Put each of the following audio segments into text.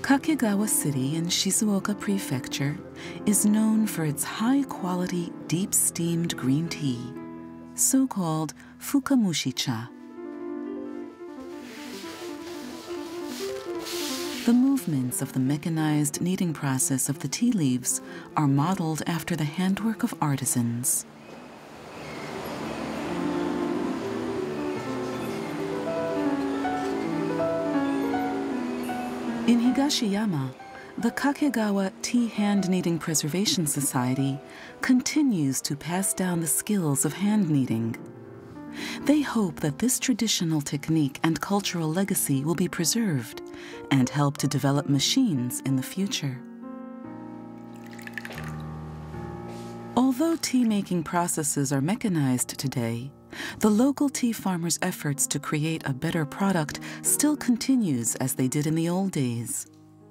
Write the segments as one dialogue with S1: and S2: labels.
S1: Kakegawa City in Shizuoka Prefecture is known for its high-quality, deep-steamed green tea, so-called fukamushi-cha. The movements of the mechanized kneading process of the tea leaves are modeled after the handwork of artisans. In Higashiyama, the Kakegawa Tea Hand Kneading Preservation Society continues to pass down the skills of hand kneading. They hope that this traditional technique and cultural legacy will be preserved and help to develop machines in the future. Although tea-making processes are mechanized today, the local tea farmers' efforts to create a better product still continues as they did in the old days.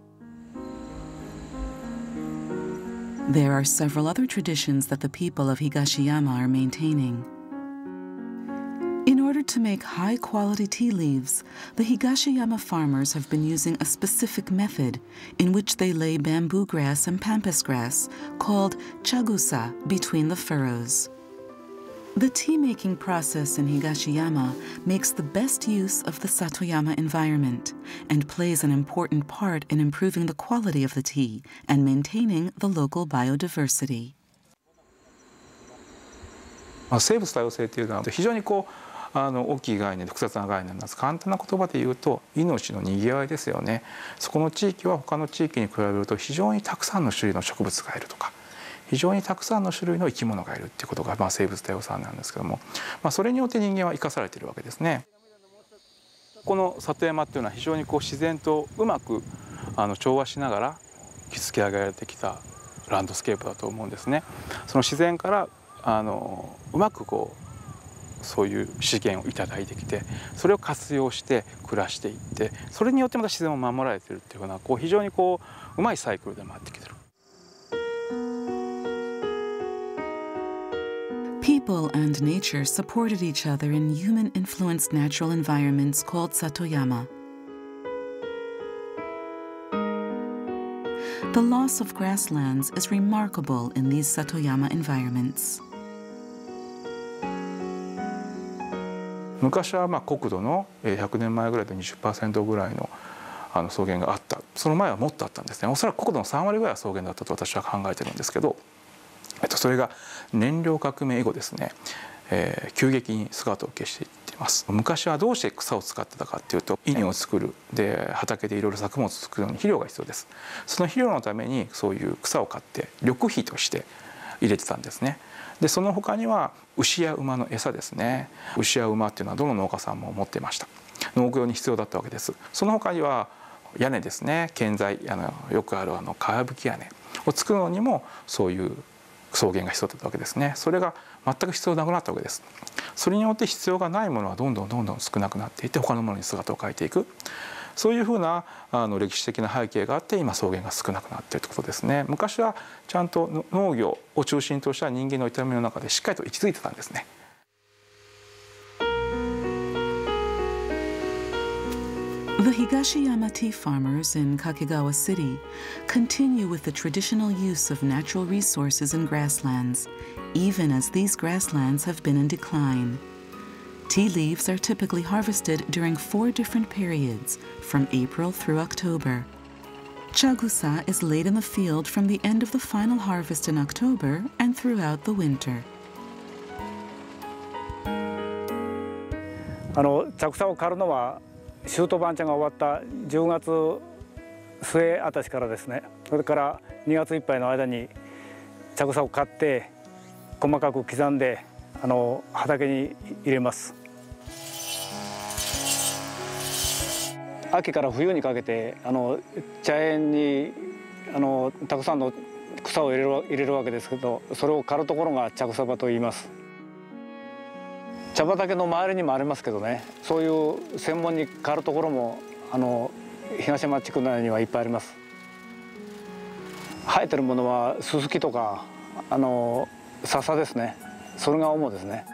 S1: There are several other traditions that the people of Higashiyama are maintaining. In order to make high-quality tea leaves, the Higashiyama farmers have been using a specific method in which they lay bamboo grass and pampas grass, called chagusa, between the furrows. The tea-making process in Higashiyama makes the best use of the Satoyama environment and plays an important part in improving the quality of the tea and maintaining the local biodiversity.
S2: 生物多様性というのは非常に大きい概念で複雑な概念なんです。簡単な言葉で言うと命のにぎわいですよね。そこの地域は他の地域に比べると非常にたくさんの種類の植物がいるとか、非常にたくさんの種類の生き物がいるっていうことが生物多様性なんですけども、それによって人間は生かされているわけですね。この里山っていうのは非常に自然とうまく調和しながら築き上げられてきたランドスケープだと思うんですね。その自然からうまくそういう資源をいただいてきて、それを活用して暮らしていって、それによってまた自然を守られているっていうふうな非常にうまいサイクルで回ってきてる。
S1: People and nature supported each other in human-influenced natural environments called Satoyama. The loss of grasslands is remarkable in these Satoyama environments.
S2: 昔は国土の100年前ぐらいで 20% ぐらいの草原があった。その前はもっとあったんですね。おそらく国土の3割ぐらいは草原だったと私は考えてるんですけど、それが燃料革命以後ですね、急激に姿を消していっています。昔はどうして草を使ってたかっていうと、稲を作る、で畑でいろいろ作物を作るのに肥料が必要です。その肥料のためにそういう草を買って緑肥として入れてたんですね。でその他には牛や馬の餌ですね。牛や馬っていうのはどの農家さんも持っていました。農業に必要だったわけです。その他には屋根ですね。建材よくあるかやぶき屋根を作るのにもそういう草原が必要だったわけですね。それが全く必要なくなったわけです。それによって必要がないものはどんどん少なくなっていって他のものに姿を変えていく、そういうふうな歴史的な背景があって今草原が少なくなっているということですね。昔はちゃんと農業を中心とした人間の営みの中でしっかりと位置づいてたんですね。
S1: The Higashiyama tea farmers in Kakegawa City continue with the traditional use of natural resources and grasslands, even as these grasslands have been in decline. Tea leaves are typically harvested during 4 different periods, from April through October. Chagusa is laid in the field from the end of the final harvest in October and throughout the winter.
S3: 茶草を刈るのは秋冬番茶が終わった10月末あたしからですね。それから2月いっぱいの間に茶草を刈って細かく刻んで畑に入れます。秋から冬にかけて茶園にたくさんの草を入れるわけですけど、それを刈るところが茶草場と言います。茶畑の周りにもありますけどね、そういう専門に刈るところも東山地区内にはいっぱいあります。生えてるものはススキとか笹ですね。それが主ですね。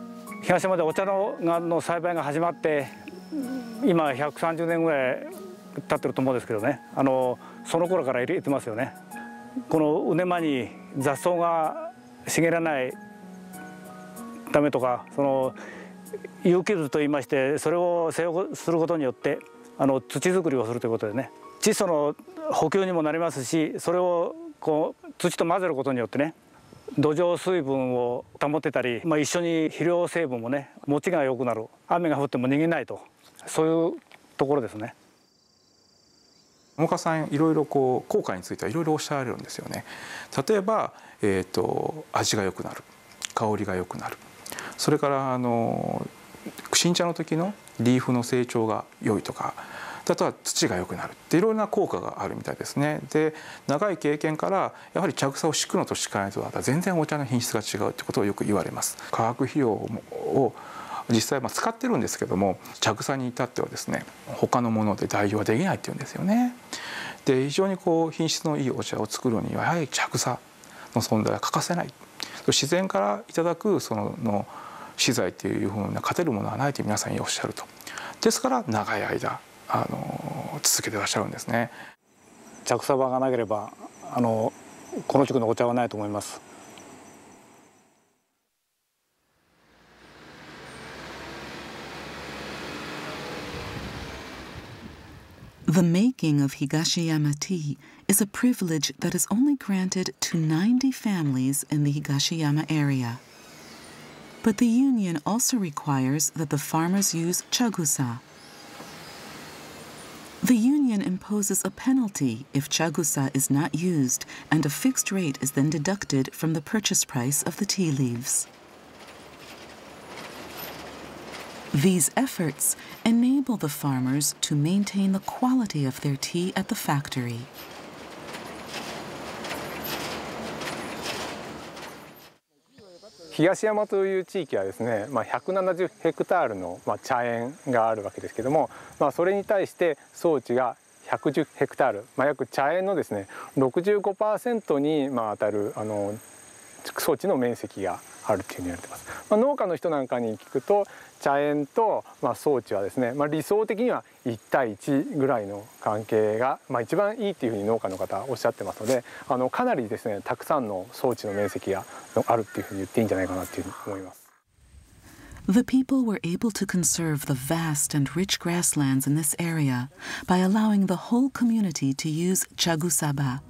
S3: 東山でお茶の栽培が始まって今130年ぐらい経ってると思うんですけどね、その頃から入れてますよね。この畝間に雑草が茂らないためとか、有機物といいまして、それを施肥することによって土作りをするということでね、窒素の補給にもなりますし、それを土と混ぜることによってね、土壌水分を保ってたり、一緒に肥料成分もね、持ちが良くなる、雨が降っても逃げないと、そういうところですね。
S2: 大岡さん、いろいろ効果についてはいろいろおっしゃられるんですよね。例えば、味が良くなる、香りが良くなる、それから新茶の時のリーフの成長が良いとか、あとは土が良くなるっていろいろな効果があるみたいですね。で、長い経験からやはり茶草を敷くのと敷かないとは全然お茶の品質が違うってことをよく言われます。化学肥料を実際使ってるんですけども、茶草に至ってはですね、他のもので代用はできないっていうんですよね。で、非常に品質のいいお茶を作るにはやはり茶草の存在は欠かせない。自然からいただく資材というふうな勝てるものはないと皆さんにおっしゃると。ですから長い間続けてらっしゃるんですね。
S3: 茶草場がなければこの地区のお茶はないと思います。
S1: The making of Higashiyama tea is a privilege that is only granted to 90 families in the Higashiyama area. But the union also requires that the farmers use chagusa. The union imposes a penalty if chagusa is not used, and a fixed rate is then deducted from the purchase price of the tea leaves. These efforts enable the farmers to maintain the quality of their tea at the factory.
S4: 東山という地域はですね、170ヘクタールの茶園があるわけですけども、それに対して装置が110ヘクタール、約茶園のですね 65% に当たる装置の面積があるというふうに言われています。農家の人なんかに聞くと、茶園と装置はですね、理想的には1対1ぐらいの関係が一番いいというふうに農家の方はおっしゃってますので、かなりですねたくさんの装置の面積があるっていうふうに言っていいんじゃないかなというふうに思います。
S1: The people were able to conserve the vast and rich grasslands in this area by allowing the whole community to use chagusaba.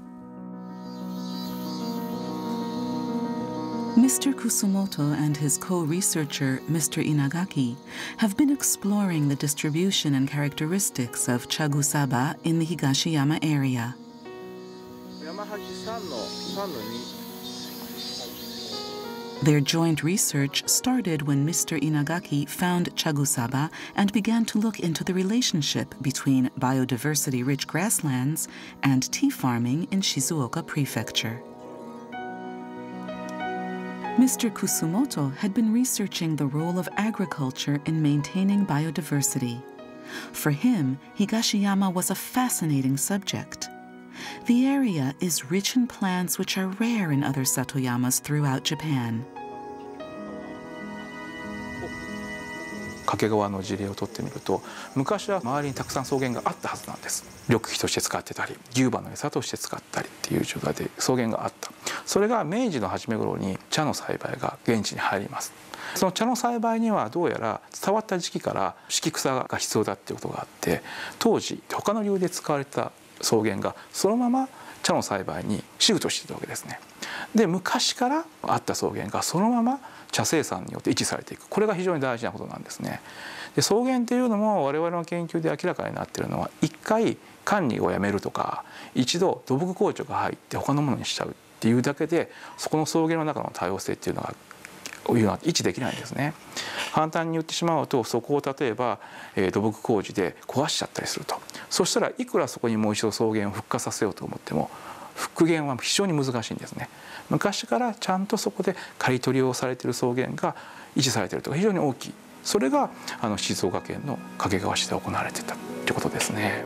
S1: Mr. Kusumoto and his co-researcher, Mr. Inagaki, have been exploring the distribution and characteristics of chagusaba in the Higashiyama area. Their joint research started when Mr. Inagaki found chagusaba and began to look into the relationship between biodiversity-rich grasslands and tea farming in Shizuoka Prefecture. Mr. Kusumoto had been researching the role of agriculture in maintaining biodiversity. For him, Higashiyama was a fascinating subject. The area is rich in plants which are rare in other satoyamas throughout Japan.
S2: 掛川の事例をとってみると、昔は周りにたくさん草原があったはずなんです。緑肥として使ってたり、牛馬の餌として使ったりっていう状態で草原があった。それが明治の初め頃に茶の栽培が現地に入ります。その茶の栽培にはどうやら伝わった時期から敷草が必要だっていうことがあって、当時他の理由で使われた草原がそのまま茶の栽培にシフトしていたわけですね。で、昔からあった草原がそのまま茶生産によって維持されていく、これが非常に大事なことなんですね。で、草原っていうのも我々の研究で明らかになっているのは、一回管理をやめるとか、一度土木工事が入って他のものにしちゃうっていうだけで、そこの草原の中の多様性っていうのが維持できないんですね。簡単に言ってしまうと、そこを例えば土木工事で壊しちゃったりすると、そしたらいくらそこにもう一度草原を復活させようと思っても復元は非常に難しいんですね。昔からちゃんとそこで刈り取りをされている草原が維持されていると非常に大きい。それが静岡県の掛川市で行われていたということですね。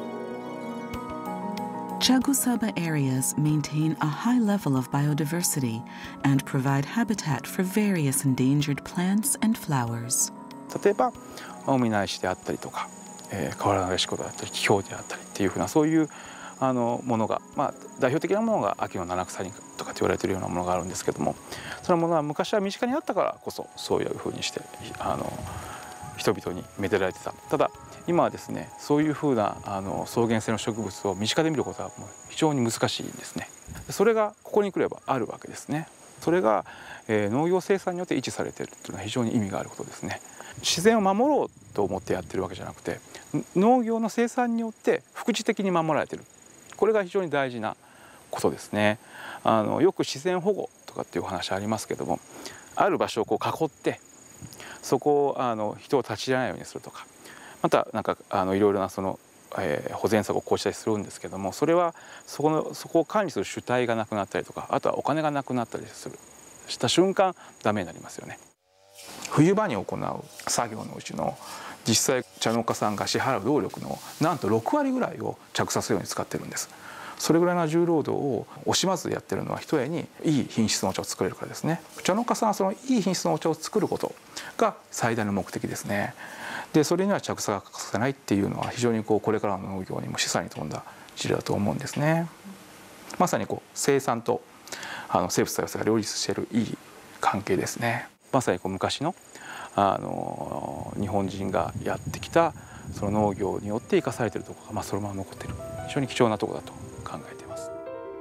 S1: Chagusaba areas maintain a high level of biodiversity and provide habitat for various endangered plants and flowers.
S2: 例えばオミナエシであったりとか、 河原石湖であったり気氷であったりっていうふうなそういうものが、代表的なものが秋の七草とかって言われているようなものがあるんですけども、そのものは昔は身近にあったからこそそういうふうにして人々にめでられてた。ただ今はですね、そういうふうな草原性の植物を身近で見ることはもう非常に難しいんですね。それがここに来ればあるわけですね。それが、農業生産によって維持されているというのは非常に意味があることですね。自然を守ろうと思ってやってるわけじゃなくて、農業の生産によって副次的に守られている、これが非常に大事なことですね。よく自然保護とかっていうお話ありますけども、ある場所をこう囲ってそこを人を立ち入らないようにするとか、またなんかいろいろなその、保全策を講じたりするんですけども、それはそこを管理する主体がなくなったりとか、あとはお金がなくなったりした瞬間ダメになりますよね。冬場に行う作業のうちの実際茶農家さんが支払う労力のなんと6割ぐらいを着させるように使ってるんです。それぐらいの重労働を惜しまずやってるのはひとえにいい品質のお茶を作れるからですね。茶農家さんはそのいい品質のお茶を作ることが最大の目的ですね。でそれには着差が欠かせないっていうのは非常にこれからの農業にも示唆に富んだ事例だと思うんですね。まさに生産と生物多様性が両立しているいい関係ですね。まさに昔の日本人がやってきたその農業によって生かされているところが、そのまま残っている非常に貴重なところだと考えています。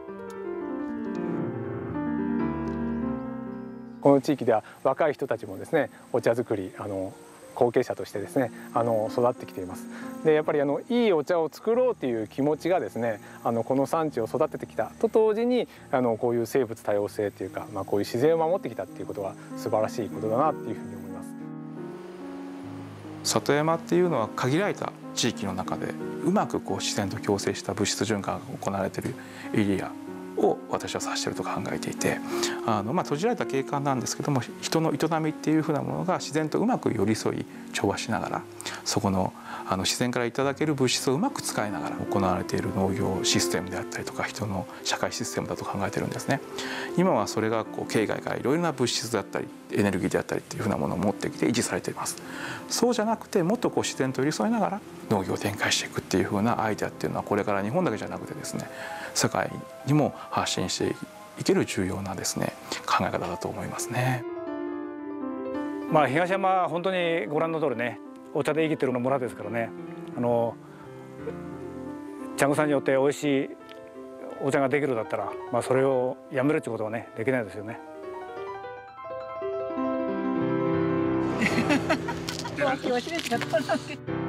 S4: この地域では若い人たちもですね、お茶作り後継者としてですね育ってきています。でやっぱりいいお茶を作ろうという気持ちがですねこの産地を育ててきたと同時にこういう生物多様性というか、こういう自然を守ってきたっていうことは素晴らしいことだなっていうふうに思います。
S2: 里山っていうのは限られた地域の中でうまく自然と共生した物質循環が行われているエリアを私は指していると考えていて、閉じられた景観なんですけども、人の営みっていうふうなものが自然とうまく寄り添い調和しながら、そこの自然からいただける物質をうまく使いながら行われている農業システムであったりとか人の社会システムだと考えているんですね。今はそれが境外からいろいろな物質であったりエネルギーであったりっていうふうなものを持ってきて維持されています。そうじゃなくてもっと自然と寄り添いながら農業を展開していくっていうふうなアイデアっていうのはこれから日本だけじゃなくてですね、世界にも発信していける重要なですね考え方だと思いますね。
S3: 東山は本当にご覧の通りね、お茶で生きてるの村ですからね、茶草によって美味しいお茶ができるだったら、それをやめるってことはねできないですよね。
S5: 気持ちですか。